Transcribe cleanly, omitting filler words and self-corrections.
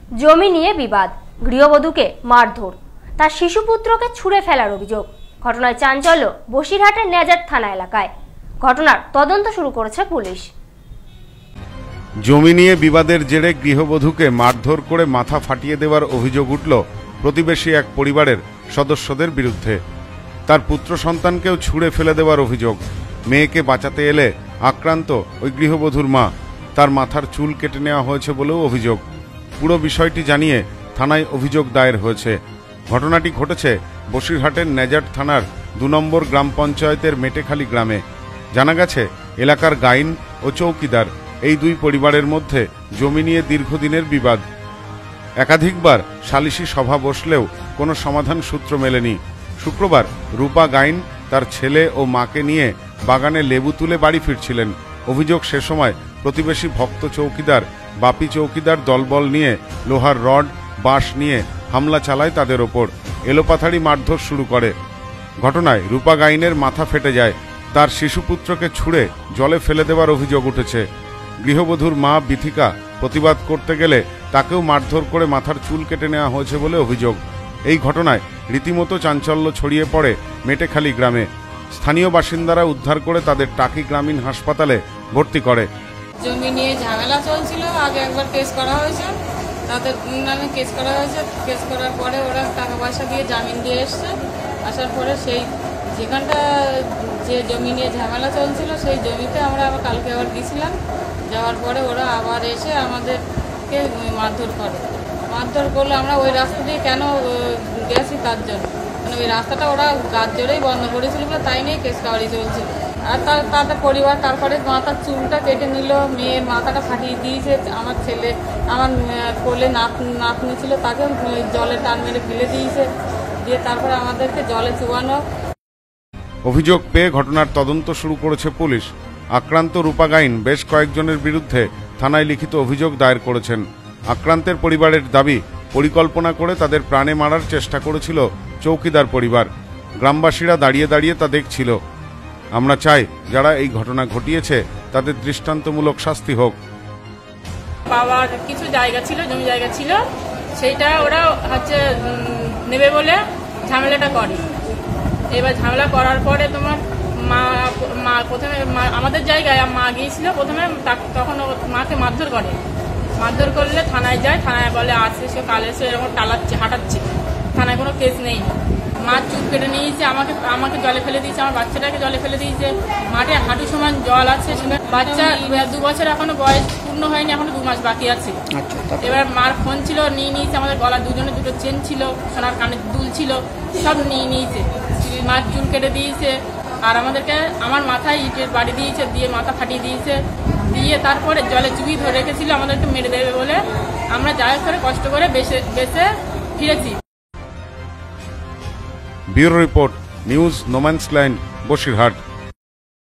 জমি নিয়ে বিবাদ, গৃহবধূকে মারধর, তার শিশুপুত্রকে ছুঁড়ে ফেলার অভিযোগ। ঘটনায় চাঞ্চল্য বসিরহাটের নেজার থানা এলাকায়। ঘটনার তদন্ত শুরু করেছে পুলিশ। জমি নিয়ে বিবাদের জেরে গৃহবধূকে মারধর করে মাথা ফাটিয়ে দেওয়ার অভিযোগ উঠল প্রতিবেশী এক পরিবারের সদস্যদের বিরুদ্ধে। তার পুত্র সন্তানকেও ছুঁড়ে ফেলে দেওয়ার অভিযোগ। মেয়েকে বাঁচাতে এলে আক্রান্ত ওই গৃহবধূর মা, তার মাথার চুল কেটে নেওয়া হয়েছে বলেও অভিযোগ। পুরো বিষয়টি জানিয়ে থানায় অভিযোগ দায়ের হয়েছে। ঘটনাটি ঘটেছে বসিরহাটের নেজার থানার ২ নম্বর গ্রাম পঞ্চায়েতের মেটেখালি গ্রামে। জানা গেছে এলাকার গাইন ও চৌকিদার এই দুই পরিবারের মধ্যে জমি নিয়ে দীর্ঘদিনের বিবাদ। একাধিকবার সালিশি সভা বসলেও কোনো সমাধান সূত্র মেলেনি। শুক্রবার রূপা গাইন তার ছেলে ও মাকে নিয়ে বাগানে লেবু তুলে বাড়ি ফিরছিলেন। অভিযোগ সে সময় প্রতিবেশী ভক্ত চৌকিদার বাপি চৌকিদার দলবল নিয়ে লোহার রড বাঁশ নিয়ে হামলা চালায় তাদের ওপর। এলোপাথাড়ি মারধর শুরু করে। ঘটনায় রূপা গাইনের মাথা ফেটে যায়। তার শিশুপুত্রকে ছুঁড়ে জলে ফেলে দেওয়ার অভিযোগ উঠেছে। গৃহবধূর মা বিথিকা প্রতিবাদ করতে গেলে তাকেও মারধর করে মাথার চুল কেটে নেওয়া হয়েছে বলে অভিযোগ। এই ঘটনায় রীতিমতো চাঞ্চল্য ছড়িয়ে পড়ে মেটেখালি গ্রামে। স্থানীয় বাসিন্দারা উদ্ধার করে তাদের টাকি গ্রামীণ হাসপাতালে ভর্তি করে। জমি নিয়ে ঝামেলা চলছিল, আগে একবার কেস করা হয়েছে, তাদের নামে কেস করা হয়েছে। কেস করার পরে ওরা টাকা পয়সা দিয়ে জামিন দিয়ে এসছে। আসার পরে সেই যেখানটা যে জমি নিয়ে ঝামেলা চলছিল সেই জমিতে আমরা আবার কালকে আবার গেছিলাম। যাওয়ার পরে ওরা আবার এসে আমাদেরকে মারধর করে। মারধর করলে আমরা ওই রাস্তা দিয়ে কেন গেছি তার জন্য, মানে ওই রাস্তাটা ওরা গাছ জোরেই বন্ধ করেছিল বলে তাই নিয়ে কেস কাবারি চলছিল। আর তাদের পরিবার তারপরে মাথার চুলটা কেটে নিল, মেয়ের মাথাটা ফাটিয়ে দিয়েছে। আমার ছেলে আমার কোলে নাতনি ছিল, তাকে জলে টান মেরে ফেলে দিয়েছে, দিয়ে তারপরে আমাদেরকে জলে চুবানো। অভিযোগ পেয়ে ঘটনার তদন্ত শুরু করেছে পুলিশ। আক্রান্ত রূপা গাইন বেশ কয়েকজনের বিরুদ্ধে থানায় লিখিত অভিযোগ দায়ের করেছেন। আক্রান্তের পরিবারের দাবি, পরিকল্পনা করে তাদের প্রাণে মারার চেষ্টা করেছিল চৌকিদার পরিবার। গ্রামবাসীরা দাঁড়িয়ে দাঁড়িয়ে তা দেখছিল। আমরা চাই যারা এই ঘটনা ঘটিয়েছে তাদের দৃষ্টান্তমূলক শাস্তি হোক। বাবার কিছু জায়গা ছিল, জমি জায়গা ছিল, সেইটা ওরা নেবে বলে ঝামেলাটা করে। এবার ঝামেলা করার পরে তোমার মা প্রথমে আমাদের জায়গায় মা গিয়েছিল প্রথমে, তখন মাকে মারধর করে। মারধর করলে থানায় যায়, থানায় বলে আসে সে কাল এসে এরকম টালাচ্ছে হাঁটাচ্ছে, থানায় কোনো কেস নেই। মার চুপ কেটে নিয়েছে, আমাকে জলে ফেলে দিয়েছে, আমার বাচ্চাটাকে জলে ফেলে দিয়েছে। মাঠে হাঁটু সমান জল আছে, বাচ্চা 2 বছর এখনো বয়স পূর্ণ হয়নি, এখনো 2 মাস বাকি আছে। এবার মার ফোন ছিল নিয়ে নিয়েছে, আমাদের গলা দুজনে দুটো চেন ছিল, সোনার কানের দুল ছিল, সব নিয়ে নিয়েছে। মার চুল কেটে দিয়েছে আর আমাদেরকে আমার মাথায় ইটের বাড়ি দিয়েছে, দিয়ে মাথা ফাটিয়ে দিয়েছে, দিয়ে তারপরে জলে চুবিয়ে ধরে রেখেছিল আমাদেরকে মেরে দেবে বলে। আমরা যাই করে কষ্ট করে বেঁচে ফিরেছি। Bureau report, news no man's land, Basirhat.